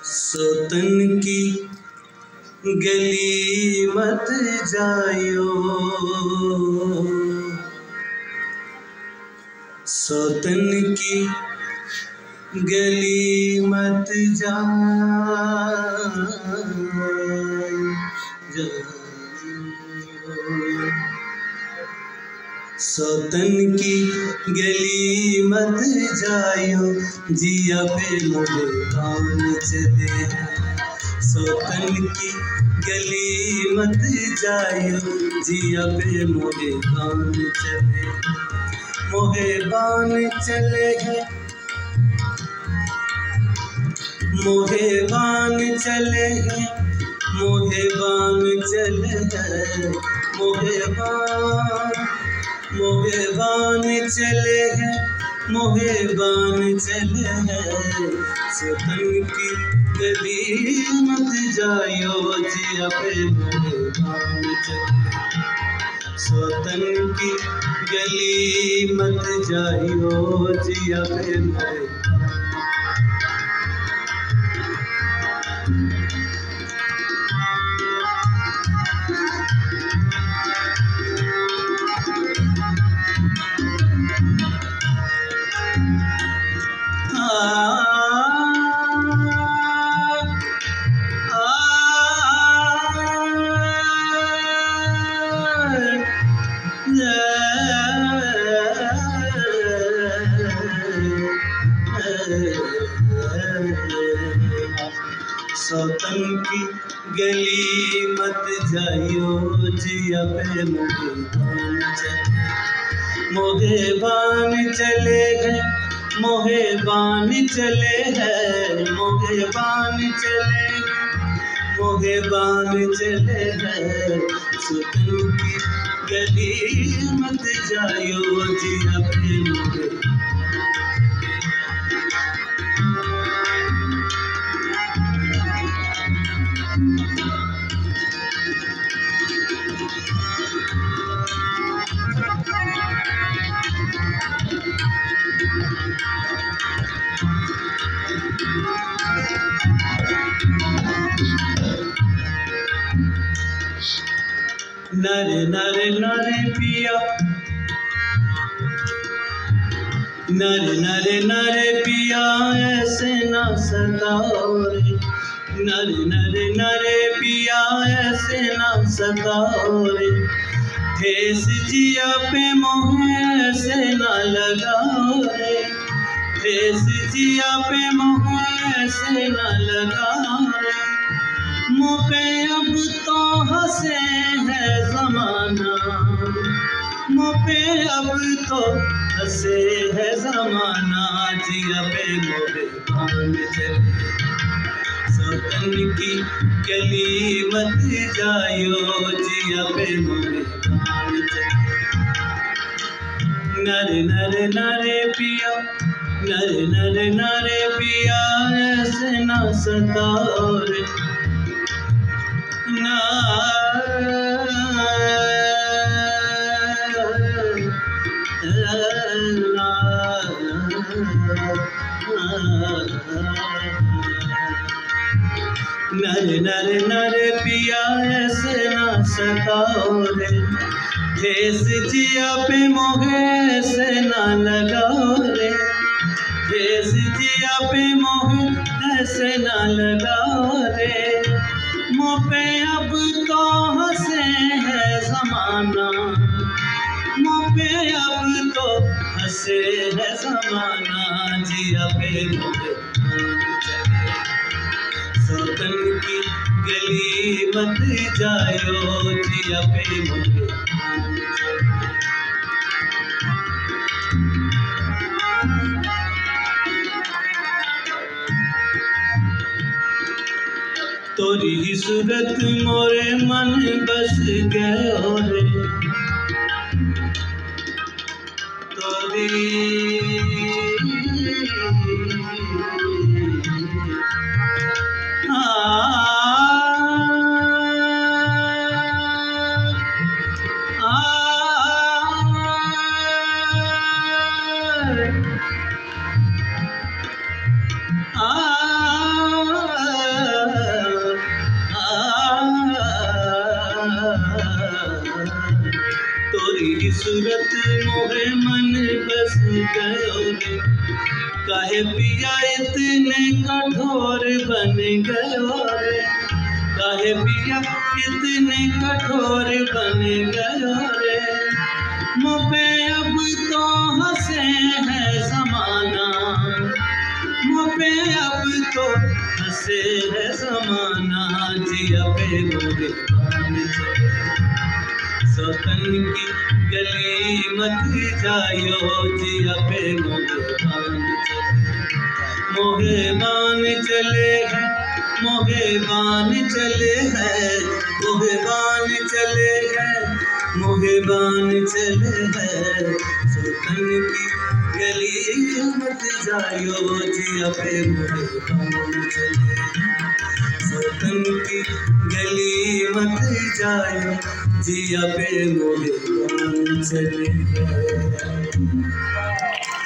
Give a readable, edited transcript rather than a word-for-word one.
सोतन की गली मत जायो, सोतन की गली मत जायो। सोतन की गली मत जायो, जिया पे मोरे कान चले हैं। सोतन की गली मत जायो, जिया पे मोरे कान चले, मोहे बान चले हैं, मोहे बान चले हैं, मोहे बान चले हैं, मोहे बान चले हैं, मोहे बान चले हैं। सोतन की गली मत जायो, जिया पे मोहे बान चले, सोतन की गली मत जायो, जिया पे मोहे। सोतन की गली मत जायो, जिया पे मोहे बान चले, मोहे बान चले हैं, मोहे बान चले हैं, मोहे बान चले हैं, मोहे बान चले हैं। सोतन की गली मत जायो, जिया पे मोहे। नरे नरे नरे पिया, नरे नरे नरे पिया ऐसे ना सताओ रे, नरे नरे नरे पिया ऐसे ना सताओ रे। ठेस जिया पे मोहे ऐसे ना लगाओ रे, ठेस जिया पे मोहे ऐसे ना लगाओ रे। मुझे अब तो हंसे है ज़माना, मुझे अब तो हंसे है ज़माना, जिया पे मोहे बान चले। सोतन की गली मत जायो, जिया पे मोहे बान चले। नरे नरे नरे पिया, नरे नरे नरे पिया ऐसे ना सताओ रे, ना नरे नरे नरे पिया ऐसे ना सताओ रे। ठेस जिया पे मोहे ऐसे ना लगाओ रे, ठेस जिया पे मोहे ऐसे ना लगाओ रे। मुझे अब तो हंसे है ज़माना, मुझे अब तो हंसे है ज़माना, जिया पे मोहे बान चले। सोतन की गली मत जायो, जिया पे मोहे बान चले। तोरी ही सूरत मोरे मन बस गयो रे, तोरी मोहे मन बस गयो रे। काहे पिया इतने कठोर बन गयो रे। काहे पिया इतने कठोर बन गयो रे। मुझे अब तो हंसे है ज़माना, मुझे अब तो हंसे है ज़माना। जिया पे मोहे बान चले, सौतन की गली मत जायो। जिया पे मोहे बान चले, मोहे बान चले हैं, मोहे बान चले हैं, मोहे बान चले हैं, मोहे बान चले हैं। सौतन की गली मत जायो। जिया पे मोहे बान चले, सौतन की गली मत जायो। जिया पे मोहे बान चले हैं।